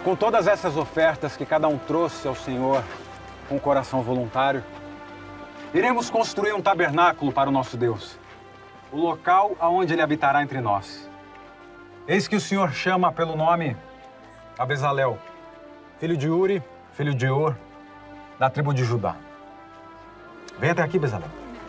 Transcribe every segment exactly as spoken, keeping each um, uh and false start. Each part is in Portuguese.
com todas essas ofertas que cada um trouxe ao Senhor com o coração voluntário, iremos construir um tabernáculo para o nosso Deus, o local aonde Ele habitará entre nós. Eis que o Senhor chama pelo nome a Bezalel, filho de Uri, filho de Ur, da tribo de Judá. Vem até aqui, Bezalel.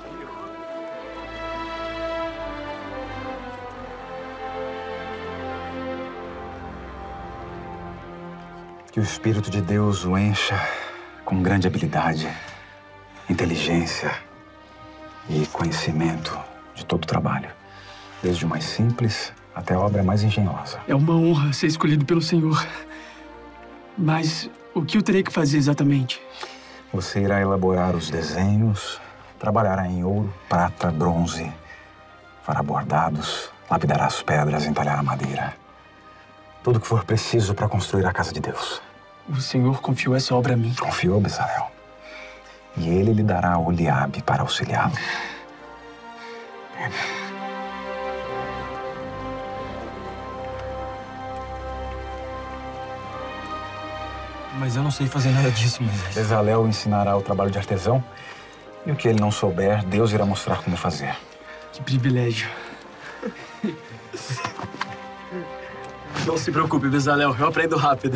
Que o Espírito de Deus o encha com grande habilidade, inteligência e conhecimento de todo o trabalho, desde o mais simples até a obra mais engenhosa. É uma honra ser escolhido pelo Senhor. Mas o que eu terei que fazer exatamente? Você irá elaborar os desenhos, trabalhará em ouro, prata, bronze, fará bordados, lapidará as pedras, entalhará a madeira. Tudo o que for preciso para construir a casa de Deus. O Senhor confiou essa obra a mim. Confiou, Bezalel. E ele lhe dará Oliabe para auxiliá-lo. Mas eu não sei fazer nada disso, Moisés. Bezalel ensinará o trabalho de artesão. E o que ele não souber, Deus irá mostrar como fazer. Que privilégio. Não se preocupe, Bezalel. Eu aprendo rápido.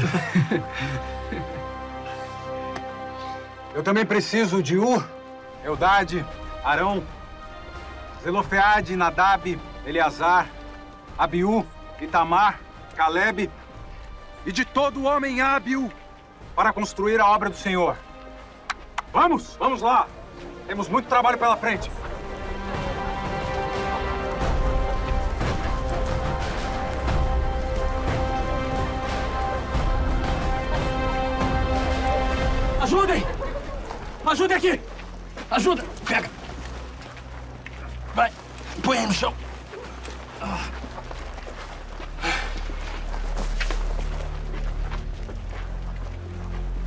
Eu também preciso de Ur, Eldade, Arão, Zelofeade, Nadab, Eleazar, Abiú, Itamar, Calebe e de todo homem hábil para construir a obra do Senhor. Vamos, vamos lá. Temos muito trabalho pela frente. Ajudem! Ajudem aqui! Ajuda! Pega! Vai! Põe aí no chão! Ah.